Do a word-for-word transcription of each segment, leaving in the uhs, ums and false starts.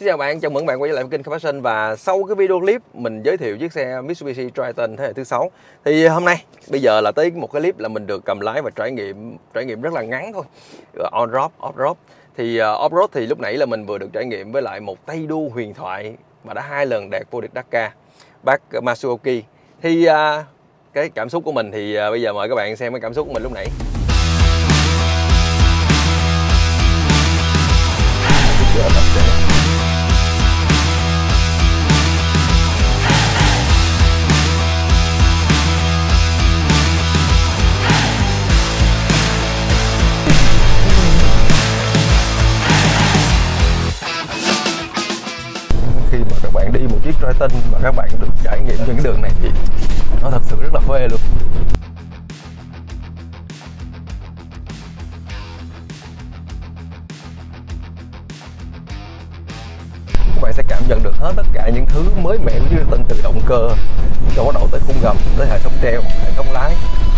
Xin chào bạn, chào mừng bạn quay trở lại với kênh Car Passion. Và sau cái video clip mình giới thiệu chiếc xe Mitsubishi Triton thế hệ thứ sáu, thì hôm nay bây giờ là tới một cái clip là mình được cầm lái và trải nghiệm trải nghiệm rất là ngắn thôi, on-road, off-road. Thì uh, off-road thì lúc nãy là mình vừa được trải nghiệm với lại một tay đua huyền thoại mà đã hai lần đạt vô địch Dakar, bác Matsuoki. Thì uh, cái cảm xúc của mình thì uh, bây giờ mời các bạn xem cái cảm xúc của mình lúc nãy. Khi mà các bạn đi một chiếc Triton mà các bạn được trải nghiệm trên cái đường này thì nó thật sự rất là phê luôn. Các bạn sẽ cảm nhận được hết tất cả những thứ mới mẻ của chiếc Triton, từ động cơ cho bắt đầu tới khung gầm, tới hệ thống treo, hệ thống lái.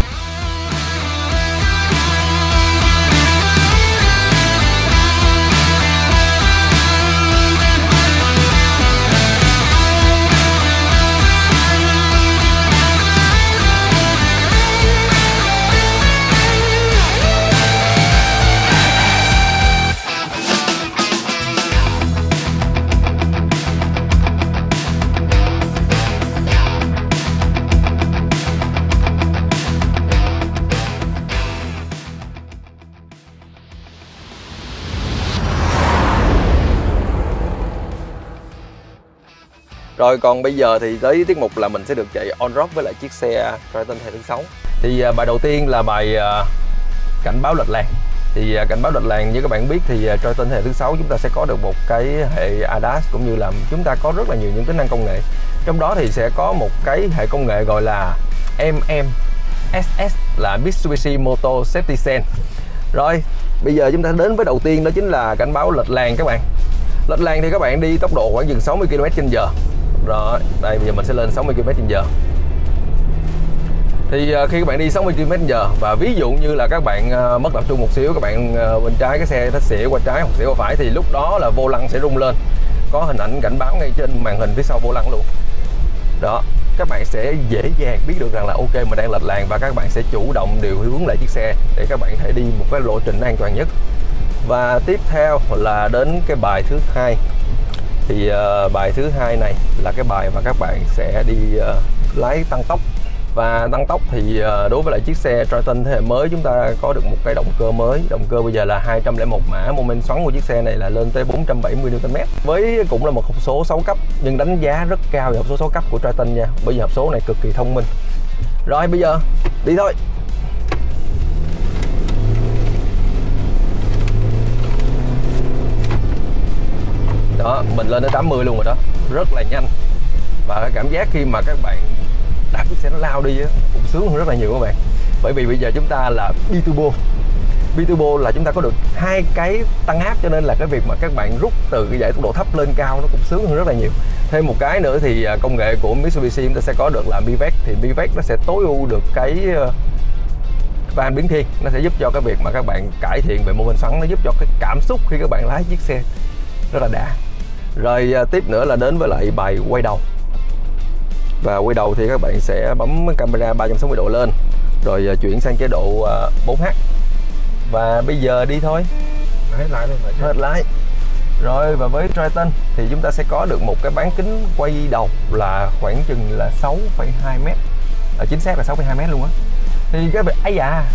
Rồi còn bây giờ thì tới tiết mục là mình sẽ được chạy on-road với lại chiếc xe Triton thế hệ thứ sáu. Thì uh, bài đầu tiên là bài uh, cảnh báo lệch làn. Thì uh, cảnh báo lệch làn như các bạn biết thì uh, Triton thế hệ thứ sáu chúng ta sẽ có được một cái hệ a đê a ét, cũng như là chúng ta có rất là nhiều những tính năng công nghệ. Trong đó thì sẽ có một cái hệ công nghệ gọi là em em ét ét, là Mitsubishi Moto Safety Sense. Rồi bây giờ chúng ta đến với đầu tiên, đó chính là cảnh báo lệch làn các bạn. Lệch làn thì các bạn đi tốc độ khoảng chừng sáu mươi ki lô mét trên giờ. Rồi, đây bây giờ mình sẽ lên sáu mươi ki lô mét trên giờ. Thì uh, khi các bạn đi sáu mươi ki lô mét trên giờ và ví dụ như là các bạn uh, mất tập trung một xíu, các bạn uh, bên trái cái xe nó xỉa qua trái hoặc xỉa qua phải, thì lúc đó là vô lăng sẽ rung lên, có hình ảnh cảnh báo ngay trên màn hình phía sau vô lăng luôn. Đó, các bạn sẽ dễ dàng biết được rằng là ok mình đang lệch làn, và các bạn sẽ chủ động điều hướng lại chiếc xe để các bạn thể đi một cái lộ trình an toàn nhất. Và tiếp theo là đến cái bài thứ hai. Thì uh, bài thứ hai này là cái bài mà các bạn sẽ đi uh, lái tăng tốc. Và tăng tốc thì uh, đối với lại chiếc xe Triton thế hệ mới, chúng ta có được một cái động cơ mới. Động cơ bây giờ là hai trăm lẻ một mã, mô men xoắn của chiếc xe này là lên tới bốn trăm bảy mươi niu tơn mét, với cũng là một hộp số sáu cấp, nhưng đánh giá rất cao về hộp số sáu cấp của Triton nha, bởi vì hộp số này cực kỳ thông minh. Rồi bây giờ đi thôi. Đó, mình lên tới tám mươi luôn rồi đó, rất là nhanh. Và cái cảm giác khi mà các bạn đạp chiếc xe nó lao đi á, cũng sướng hơn rất là nhiều các bạn. Bởi vì bây giờ chúng ta là bi-turbo. Bi-turbo là chúng ta có được hai cái tăng áp, cho nên là cái việc mà các bạn rút từ cái dải tốc độ thấp lên cao nó cũng sướng hơn rất là nhiều. Thêm một cái nữa thì công nghệ của Mitsubishi chúng ta sẽ có được là MiVec. Thì MiVec nó sẽ tối ưu được cái van biến thiên, nó sẽ giúp cho cái việc mà các bạn cải thiện về mô men xoắn, nó giúp cho cái cảm xúc khi các bạn lái chiếc xe rất là đã. Rồi tiếp nữa là đến với lại bài quay đầu. Và quay đầu thì các bạn sẽ bấm camera ba trăm sáu mươi độ lên, rồi chuyển sang chế độ bốn H. Và bây giờ đi thôi. Hết lái luôn rồi. Hết lái. Rồi và với Triton thì chúng ta sẽ có được một cái bán kính quay đầu là khoảng chừng là sáu phẩy hai mét. À, chính xác là sáu phẩy hai mét luôn á. Thì các bạn ấy da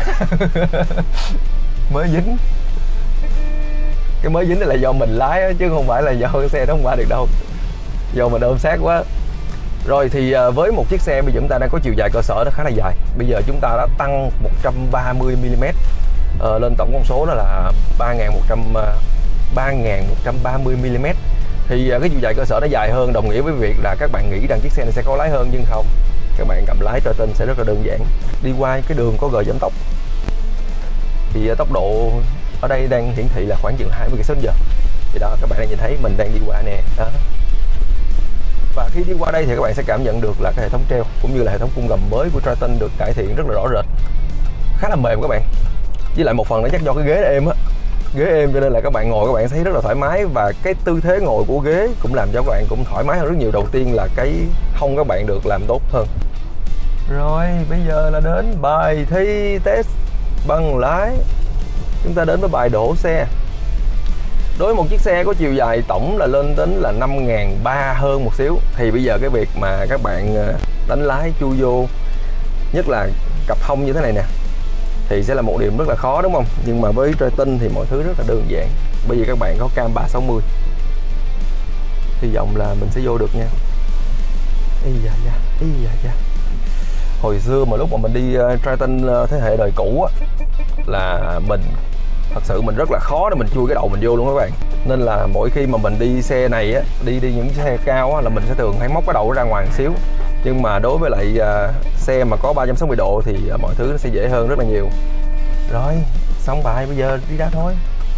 mới dính. Cái mới dính này là do mình lái á, chứ không phải là do cái xe nó không qua được đâu, do mình ôm sát quá. Rồi thì với một chiếc xe bây giờ chúng ta đang có chiều dài cơ sở nó khá là dài. Bây giờ chúng ta đã tăng một trăm ba mươi mi li mét ờ, lên tổng con số đó là ba nghìn một trăm ba mươi mi li mét. Thì cái chiều dài cơ sở nó dài hơn, đồng nghĩa với việc là các bạn nghĩ rằng chiếc xe này sẽ có lái hơn, nhưng không. Các bạn cầm lái Triton sẽ rất là đơn giản. Đi qua cái đường có gờ giảm tốc thì tốc độ ở đây đang hiển thị là khoảng chừng hai mươi ki lô mét trên giờ. Thì đó, các bạn đang nhìn thấy mình đang đi qua nè. Đó. Và khi đi qua đây thì các bạn sẽ cảm nhận được là cái hệ thống treo cũng như là hệ thống khung gầm mới của Triton được cải thiện rất là rõ rệt, khá là mềm các bạn. Với lại một phần nó chắc do cái ghế nó êm á, ghế êm cho nên là các bạn ngồi các bạn thấy rất là thoải mái, và cái tư thế ngồi của ghế cũng làm cho các bạn cũng thoải mái hơn rất nhiều. Đầu tiên là cái hông các bạn được làm tốt hơn. Rồi bây giờ là đến bài thi test bằng lái. Chúng ta đến với bài đổ xe. Đối với một chiếc xe có chiều dài tổng là lên đến là năm nghìn ba trăm hơn một xíu, thì bây giờ cái việc mà các bạn đánh lái chui vô, nhất là cặp hông như thế này nè, thì sẽ là một điểm rất là khó đúng không? Nhưng mà với Triton thì mọi thứ rất là đơn giản. Bây giờ các bạn có cam ba sáu mươi, hy vọng là mình sẽ vô được nha. Ý da da, ý da da. Hồi xưa mà lúc mà mình đi uh, Triton uh, thế hệ đời cũ á, là mình thật sự mình rất là khó để mình chui cái đầu mình vô luôn các bạn. Nên là mỗi khi mà mình đi xe này á, đi đi những xe cao á, là mình sẽ thường hay móc cái đầu ra ngoài một xíu. Nhưng mà đối với lại uh, xe mà có ba trăm sáu mươi độ thì uh, mọi thứ nó sẽ dễ hơn rất là nhiều. Rồi, xong bài, bây giờ đi ra thôi.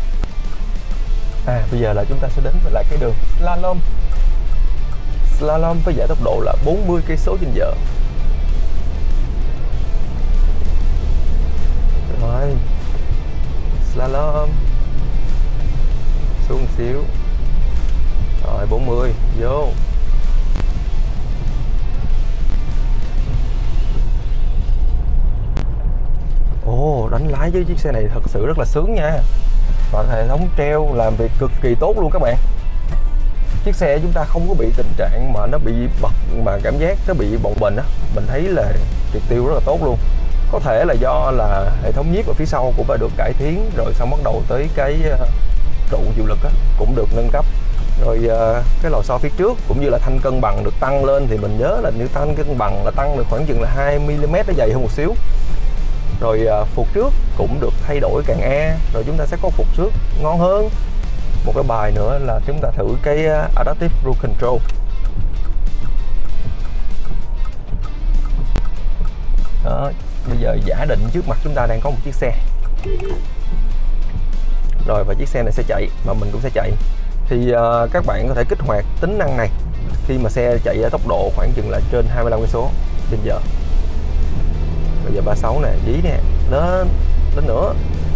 À, bây giờ là chúng ta sẽ đến với lại cái đường slalom. Slalom với giải tốc độ là bốn mươi cây số trên giờ. Rồi, slalom xuống một xíu. Rồi, bốn mươi, vô. Ồ, đánh lái với chiếc xe này thật sự rất là sướng nha. Và hệ thống treo làm việc cực kỳ tốt luôn các bạn. Chiếc xe chúng ta không có bị tình trạng mà nó bị bật, mà cảm giác nó bị bồng bềnh á. Mình thấy là triệt tiêu rất là tốt luôn. Có thể là do là hệ thống nhiếp ở phía sau cũng đã được cải tiến, rồi xong bắt đầu tới cái trụ chịu lực á, cũng được nâng cấp. Rồi cái lò xo phía trước cũng như là thanh cân bằng được tăng lên, thì mình nhớ là nếu thanh cân bằng là tăng được khoảng chừng là hai mi li mét, nó dày hơn một xíu. Rồi phục trước cũng được thay đổi càng e, rồi chúng ta sẽ có phục trước ngon hơn. Một cái bài nữa là chúng ta thử cái Adaptive Cruise Control. Đó, bây giờ giả định trước mặt chúng ta đang có một chiếc xe. Rồi, và chiếc xe này sẽ chạy, mà mình cũng sẽ chạy. Thì uh, các bạn có thể kích hoạt tính năng này khi mà xe chạy ở tốc độ khoảng chừng là trên hai mươi lăm cây số trên giờ. Bây giờ ba mươi sáu nè, dí nè, lên, lên nữa.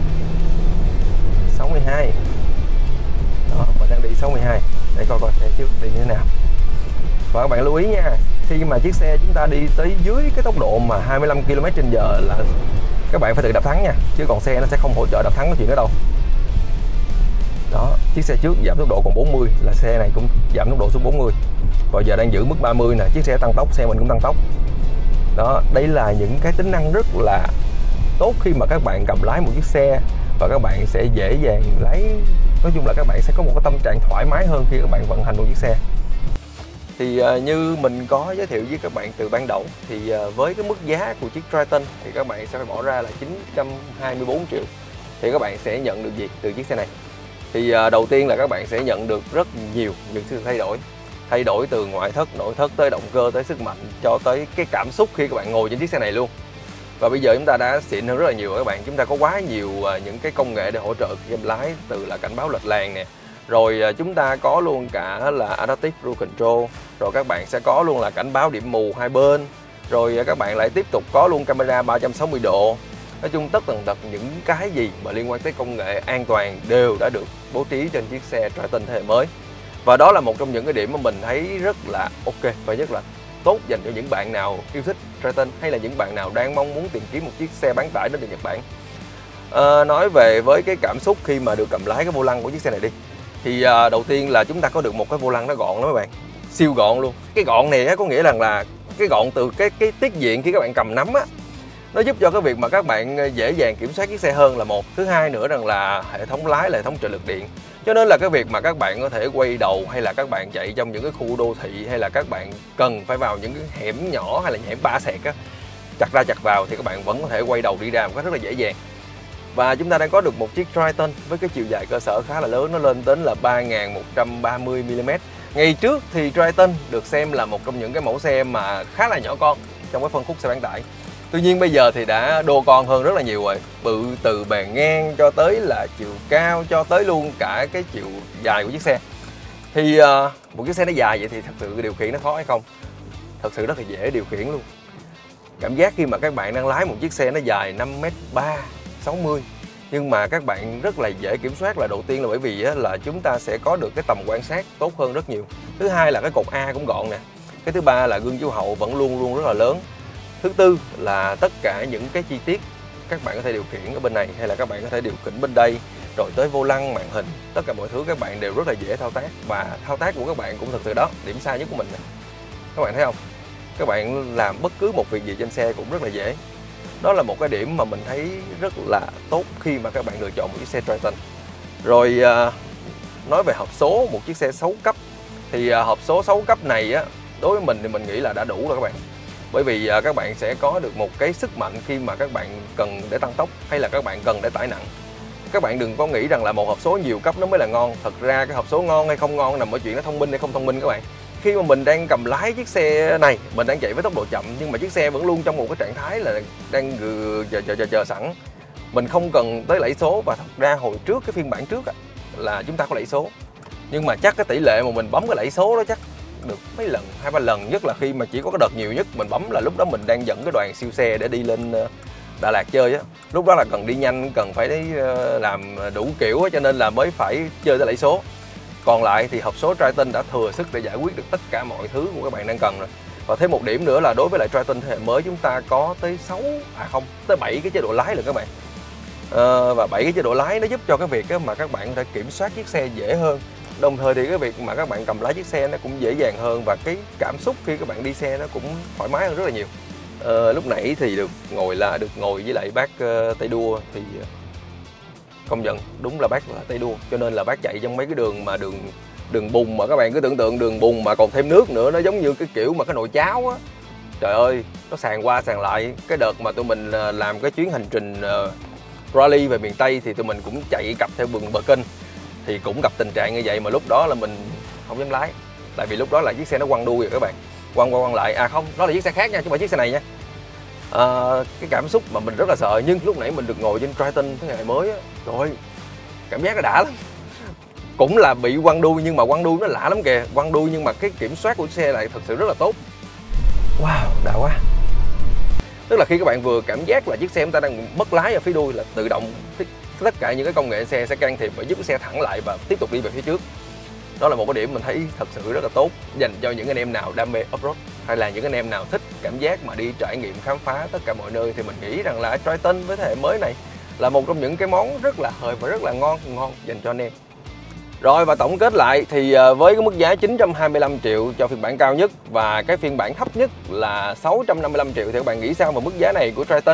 sáu mươi hai. Đó, mình đang đi sáu mươi hai. Để coi coi xe trước đi như thế nào. Và các bạn lưu ý nha, khi mà chiếc xe chúng ta đi tới dưới cái tốc độ mà hai mươi lăm ki lô mét trên giờ là các bạn phải tự đạp thắng nha, chứ còn xe nó sẽ không hỗ trợ đạp thắng cái chuyện đó đâu. Đó, chiếc xe trước giảm tốc độ còn bốn mươi, là xe này cũng giảm tốc độ xuống bốn mươi. Và giờ đang giữ mức ba mươi nè, chiếc xe tăng tốc, xe mình cũng tăng tốc. Đó, đây là những cái tính năng rất là tốt khi mà các bạn cầm lái một chiếc xe, và các bạn sẽ dễ dàng lái. Nói chung là các bạn sẽ có một cái tâm trạng thoải mái hơn khi các bạn vận hành một chiếc xe. Thì uh, như mình có giới thiệu với các bạn từ ban đầu, thì uh, với cái mức giá của chiếc Triton thì các bạn sẽ phải bỏ ra là chín trăm hai mươi bốn triệu. Thì các bạn sẽ nhận được gì từ chiếc xe này? Thì uh, đầu tiên là các bạn sẽ nhận được rất nhiều những sự thay đổi. Thay đổi từ ngoại thất, nội thất, tới động cơ, tới sức mạnh, cho tới cái cảm xúc khi các bạn ngồi trên chiếc xe này luôn. Và bây giờ chúng ta đã xịn hơn rất là nhiều các bạn. Chúng ta có quá nhiều uh, những cái công nghệ để hỗ trợ khi em lái, từ là cảnh báo lệch làn nè. Rồi uh, chúng ta có luôn cả là Adaptive Cruise Control. Rồi các bạn sẽ có luôn là cảnh báo điểm mù hai bên. Rồi uh, các bạn lại tiếp tục có luôn camera ba trăm sáu mươi độ. Nói chung tất tần tật những cái gì mà liên quan tới công nghệ an toàn đều đã được bố trí trên chiếc xe Triton thế hệ mới. Và đó là một trong những cái điểm mà mình thấy rất là ok, và nhất là tốt dành cho những bạn nào yêu thích Triton, hay là những bạn nào đang mong muốn tìm kiếm một chiếc xe bán tải đến từ Nhật Bản. À, nói về với cái cảm xúc khi mà được cầm lái cái vô lăng của chiếc xe này đi, thì à, đầu tiên là chúng ta có được một cái vô lăng nó gọn lắm các bạn, siêu gọn luôn. Cái gọn này á, có nghĩa rằng là cái gọn từ cái cái tiết diện khi các bạn cầm nắm á, nó giúp cho cái việc mà các bạn dễ dàng kiểm soát chiếc xe hơn là một. Thứ hai nữa rằng là hệ thống lái là hệ thống trợ lực điện, cho nên là cái việc mà các bạn có thể quay đầu, hay là các bạn chạy trong những cái khu đô thị, hay là các bạn cần phải vào những cái hẻm nhỏ hay là hẻm ba sẹt á, chặt ra chặt vào, thì các bạn vẫn có thể quay đầu đi ra một cách rất là dễ dàng. Và chúng ta đang có được một chiếc Triton với cái chiều dài cơ sở khá là lớn, nó lên đến là ba nghìn một trăm ba mươi mi li mét. Ngày trước thì Triton được xem là một trong những cái mẫu xe mà khá là nhỏ con trong cái phân khúc xe bán tải. Tuy nhiên bây giờ thì đã đô con hơn rất là nhiều rồi, bự từ bề ngang cho tới là chiều cao, cho tới luôn cả cái chiều dài của chiếc xe. Thì uh, một chiếc xe nó dài vậy thì thật sự điều khiển nó khó hay không? Thật sự rất là dễ điều khiển luôn. Cảm giác khi mà các bạn đang lái một chiếc xe nó dài năm mét ba, sáu mươi, Nhưng mà các bạn rất là dễ kiểm soát là đầu tiên là bởi vì á, là chúng ta sẽ có được cái tầm quan sát tốt hơn rất nhiều. Thứ hai là cái cột A cũng gọn nè. Cái thứ ba là gương chiếu hậu vẫn luôn luôn rất là lớn. Thứ tư là tất cả những cái chi tiết các bạn có thể điều khiển ở bên này, hay là các bạn có thể điều khiển bên đây, rồi tới vô lăng, màn hình, tất cả mọi thứ các bạn đều rất là dễ thao tác. Và thao tác của các bạn cũng thật sự đó, điểm sai nhất của mình nè. Các bạn thấy không? Các bạn làm bất cứ một việc gì trên xe cũng rất là dễ. Đó là một cái điểm mà mình thấy rất là tốt khi mà các bạn lựa chọn một chiếc xe Triton. Rồi à, nói về hộp số một chiếc xe sáu cấp thì à, hộp số sáu cấp này á, đối với mình thì mình nghĩ là đã đủ rồi các bạn. Bởi vì à, các bạn sẽ có được một cái sức mạnh khi mà các bạn cần để tăng tốc, hay là các bạn cần để tải nặng. Các bạn đừng có nghĩ rằng là một hộp số nhiều cấp nó mới là ngon. Thật ra cái hộp số ngon hay không ngon nằm ở chuyện nó thông minh hay không thông minh các bạn. Khi mà mình đang cầm lái chiếc xe này, mình đang chạy với tốc độ chậm, nhưng mà chiếc xe vẫn luôn trong một cái trạng thái là đang chờ chờ chờ chờ sẵn. Mình không cần tới đẩy số. Và thật ra hồi trước cái phiên bản trước á, là chúng ta có đẩy số, nhưng mà chắc cái tỷ lệ mà mình bấm cái đẩy số đó chắc được mấy lần, hai ba lần. Nhất là khi mà chỉ có cái đợt nhiều nhất mình bấm là lúc đó mình đang dẫn cái đoàn siêu xe để đi lên Đà Lạt chơi á. Lúc đó là cần đi nhanh, cần phải làm đủ kiểu á, cho nên là mới phải chơi tới đẩy số. Còn lại thì hộp số Triton đã thừa sức để giải quyết được tất cả mọi thứ của các bạn đang cần rồi. Và thêm một điểm nữa là đối với lại Triton thế hệ mới, chúng ta có tới sáu, à không, tới bảy cái chế độ lái rồi các bạn. À, và bảy cái chế độ lái nó giúp cho cái việc mà các bạn có thể kiểm soát chiếc xe dễ hơn. Đồng thời thì cái việc mà các bạn cầm lái chiếc xe nó cũng dễ dàng hơn, và cái cảm xúc khi các bạn đi xe nó cũng thoải mái hơn rất là nhiều. À, lúc nãy thì được ngồi là được ngồi với lại bác uh, tay đua thì công nhận đúng là bác là tay đua, cho nên là bác chạy trong mấy cái đường mà đường đường bùn, mà các bạn cứ tưởng tượng đường bùn mà còn thêm nước nữa, nó giống như cái kiểu mà cái nồi cháo á. Trời ơi, nó sàn qua sàn lại. Cái đợt mà tụi mình làm cái chuyến hành trình uh, rally về miền Tây thì tụi mình cũng chạy cặp theo đường bờ kênh, thì cũng gặp tình trạng như vậy, mà lúc đó là mình không dám lái, tại vì lúc đó là chiếc xe nó quăng đuôi rồi các bạn, quăng qua quăng lại. À không, đó là chiếc xe khác nha, chứ không phải chiếc xe này nha. À, cái cảm xúc mà mình rất là sợ. Nhưng lúc nãy mình được ngồi trên Triton thế hệ mới á, trời ơi, cảm giác nó đã lắm. Cũng là bị quăng đuôi, nhưng mà quăng đuôi nó lạ lắm kìa. Quăng đuôi nhưng mà cái kiểm soát của chiếc xe lại thật sự rất là tốt. Wow, đã quá. Tức là khi các bạn vừa cảm giác là chiếc xe chúng ta đang mất lái ở phía đuôi, là tự động tất cả những cái công nghệ xe sẽ can thiệp và giúp cái xe thẳng lại và tiếp tục đi về phía trước. Đó là một cái điểm mình thấy thật sự rất là tốt dành cho những anh em nào đam mê off-road, hay là những anh em nào thích cảm giác mà đi trải nghiệm khám phá tất cả mọi nơi. Thì mình nghĩ rằng là Triton với thế hệ mới này là một trong những cái món rất là hời và rất là ngon ngon dành cho anh em. Rồi, và tổng kết lại thì với cái mức giá chín trăm hai mươi lăm triệu cho phiên bản cao nhất và cái phiên bản thấp nhất là sáu trăm năm mươi lăm triệu, thì các bạn nghĩ sao về mức giá này của Triton?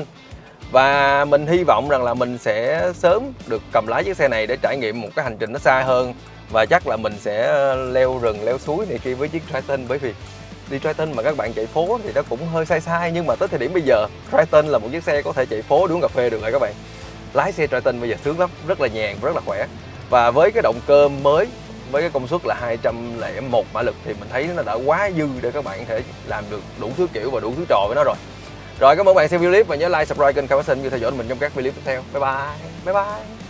Và mình hy vọng rằng là mình sẽ sớm được cầm lái chiếc xe này để trải nghiệm một cái hành trình nó xa hơn. Và chắc là mình sẽ leo rừng, leo suối này kia với chiếc Triton. Bởi vì đi Triton mà các bạn chạy phố thì nó cũng hơi sai sai. Nhưng mà tới thời điểm bây giờ, Triton là một chiếc xe có thể chạy phố, uống cà phê được rồi các bạn. Lái xe Triton bây giờ sướng lắm, rất là nhàn, rất là khỏe. Và với cái động cơ mới, với cái công suất là hai trăm lẻ một mã lực, thì mình thấy nó đã quá dư để các bạn có thể làm được đủ thứ kiểu và đủ thứ trò với nó rồi. Rồi, cảm ơn các bạn xem video clip và nhớ like, subscribe kênh Car Passion như theo dõi mình trong các video tiếp theo. Bye bye. Bye bye.